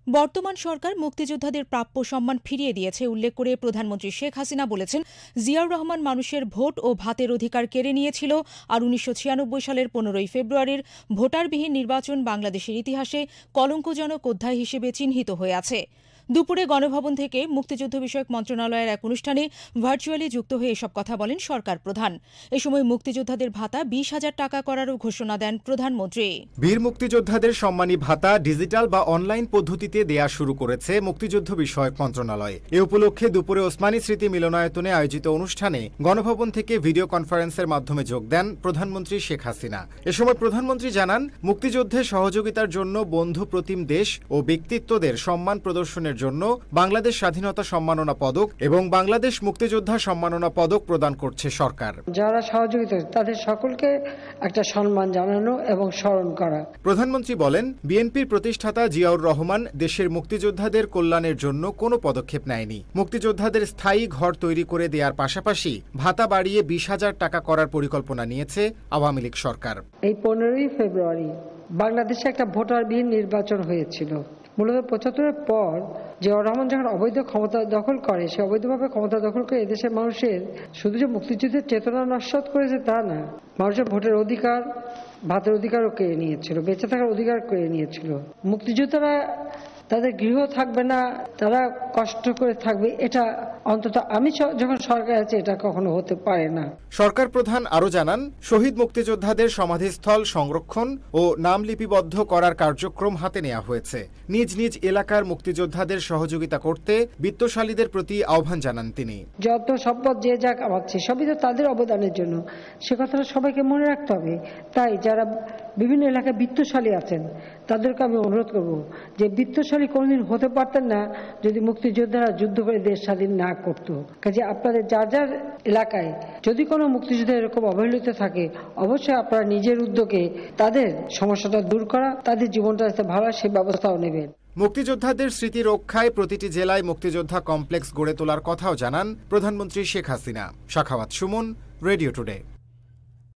বর্তমান সরকার মুক্তিযোদ্ধাদের প্রাপ্য সম্মান ফিরিয়ে দিয়েছে উল্লেখ করে প্রধানমন্ত্রী শেখ হাসিনা বলেছেন, জিয়াউর রহমান মানুষের ভোট ও ভাতের অধিকার কেড়ে নিয়েছিল আর ১৯৯৬ সালের ১৫ই ফেব্রুয়ারির ভোটারবিহীন নির্বাচন বাংলাদেশের ইতিহাসে কলঙ্কজনক অধ্যায় হিসেবে চিহ্নিত হয়ে আছে। দুপুরে গণভবন থেকে মুক্তিযুদ্ধ বিষয়ক মন্ত্রণালয়ের এক অনুষ্ঠানে ভার্চুয়ালি যুক্ত হয়ে এসব কথা বলেন সরকার প্রধান। এ সময় মুক্তিযোদ্ধাদের ভাতা ২০,০০০ টাকা করারও ঘোষণা দেন প্রধানমন্ত্রী। বীর মুক্তিযোদ্ধাদের সম্মানী ভাতা ডিজিটাল বা অনলাইন পদ্ধতিতে দেয়া শুরু করেছে মুক্তিযুদ্ধ বিষয়ক মন্ত্রণালয়। এ উপলক্ষে দুপুরে ওসমানী স্মৃতি মিলনায়তনে আয়োজিত অনুষ্ঠানে গণভবন থেকে ভিডিও কনফারেন্সের মাধ্যমে যোগ দেন প্রধানমন্ত্রী শেখ হাসিনা। এ সময় প্রধানমন্ত্রী জানান, মুক্তিযুদ্ধে সহযোগিতার জন্য বন্ধু প্রতিম দেশ ও ব্যক্তিত্বদের সম্মান প্রদর্শনের জন্য বাংলাদেশ স্বাধীনতা সম্মাননা পদক এবং বাংলাদেশ মুক্তিযোদ্ধা সম্মাননা পদক প্রদান করছে সরকার। যারা সহযোগিতা তাদের সকলকে একটা সম্মান জানানো এবং স্মরণ করা। প্রধানমন্ত্রী বলেন, বিএনপির প্রতিষ্ঠাতা জিয়াউর রহমান দেশের মুক্তিযোদ্ধাদের কল্যাণের জন্য কোনো পদক্ষেপ নেয়নি। মুক্তিযোদ্ধাদের স্থায়ী ঘর তৈরি করে দেওয়ার পাশাপাশি ভাতা বাড়িয়ে ২০,০০০ টাকা করার পরিকল্পনা নিয়েছে আওয়ামী লীগ সরকার। এই ১৫ই ফেব্রুয়ারি বাংলাদেশে একটা ভোটারবিহীন নির্বাচন হয়েছিল। মূলত ৭৫-এর পর জিয়াউর রহমান যখন অবৈধ ক্ষমতা দখল করে, সে অবৈধভাবে ক্ষমতা দখল করে এদেশের মানুষের শুধু যে মুক্তিযুদ্ধের চেতনা নস্যাৎ করেছে তা না, মানুষের ভোটের অধিকার, ভাতের অধিকারও কেড়ে নিয়েছিল, বেঁচে থাকার অধিকার কেড়ে নিয়েছিল। মুক্তিযোদ্ধারা তাদের গৃহ থাকবে না, তারা কষ্ট করে থাকবে, এটা অন্তত আমি যখন সরকার আছে এটা কখনো হতে পারে না। সরকার প্রধান আরও জানান, শহীদ মুক্তিযোদ্ধাদের সমাধিস্থল সংরক্ষণ ও নাম লিপিবদ্ধ করার কার্যক্রম হাতে নেওয়া হয়েছে। নিজ নিজ এলাকার মুক্তিযোদ্ধাদের সহযোগিতা করতে বিত্তশালীদের প্রতি আহ্বান জানান তিনি। যত সম্পদ যে যা কামাচ্ছে সবই তো তাদের অবদানের জন্য, সে কথাটা সবাইকে মনে রাখতে হবে। তাই যারা বিভিন্ন এলাকায় বিত্তশালী আছেন তাদেরকে আমি অনুরোধ করব যে বিত্তশালী কোনোদিন হতে পারতেন না যদি মুক্তিযোদ্ধারা যুদ্ধ করে দেশ স্বাধীন না করতো। কাজে আপনাদের যার যার এলাকায় যদি কোনো মুক্তিযুদ্ধ এরকম অবহেলিত থাকে, অবশ্যই আপনারা নিজের উদ্যোগে তাদের সমস্যাটা দূর করা, তাদের জীবনটা যাতে ভালো হয় সেই ব্যবস্থাও নেবেন। মুক্তিযোদ্ধাদের স্মৃতি রক্ষায় প্রতিটি জেলায় মুক্তিযোদ্ধা কমপ্লেক্স গড়ে তোলার কথাও জানান প্রধানমন্ত্রী শেখ হাসিনা। Sakhawat Suman, radio today.